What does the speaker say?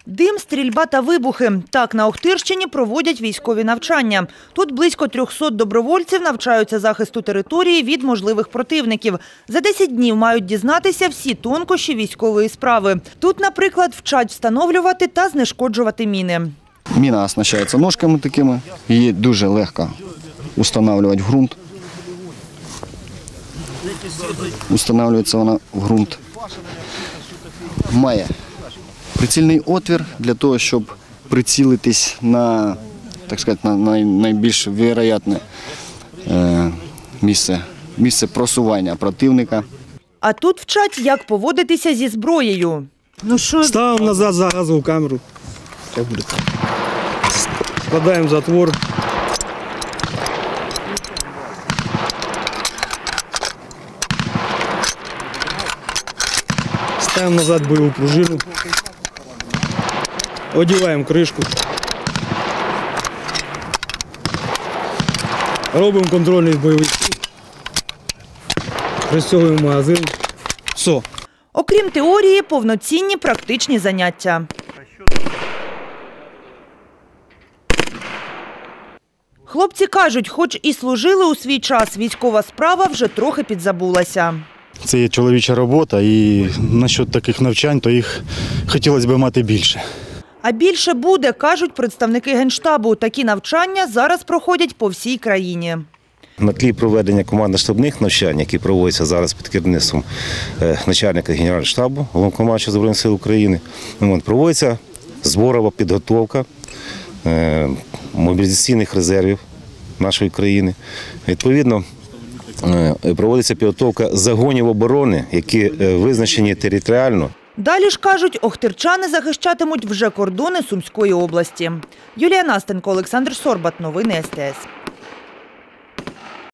Дим, стрільба та вибухи. Так на Охтирщині проводять військові навчання. Тут близько 300 добровольців навчаються захисту території від можливих противників. За 10 днів мають дізнатися всі тонкощі військової справи. Тут, наприклад, вчать встановлювати та знешкоджувати міни. Міна оснащається ножками такими, її дуже легко встановлювати в ґрунт. Встановлюється вона в ґрунт. Має прицільний отвір для того, щоб прицілитись на, так сказати, на найбільш вірогідне місце просування противника. А тут вчать, як поводитися зі зброєю. Ставимо назад за газову камеру. Складаємо затвор. Ставимо назад бойову пружину. Одіваємо кришку. Робимо контрольний бойовий стіл. Пристягуємо магазин. Все. Окрім теорії, повноцінні практичні заняття. Хлопці кажуть, хоч і служили у свій час, військова справа вже трохи підзабулася. Це є чоловіча робота, і насчет таких навчань, то їх хотілося б мати більше. А більше буде, кажуть представники Генштабу. Такі навчання зараз проходять по всій країні. На тлі проведення командно-штабних навчань, які проводяться зараз під керівництвом начальника Генерального штабу, Головнокомандуючого Збройних сил України, проводиться зборова підготовка мобілізаційних резервів нашої країни. Відповідно, проводиться підготовка загонів оборони, які визначені територіально. Далі ж, кажуть, охтирчани захищатимуть вже кордони Сумської області. Юлія Настенко, Олександр Сорбат. Новини СТС.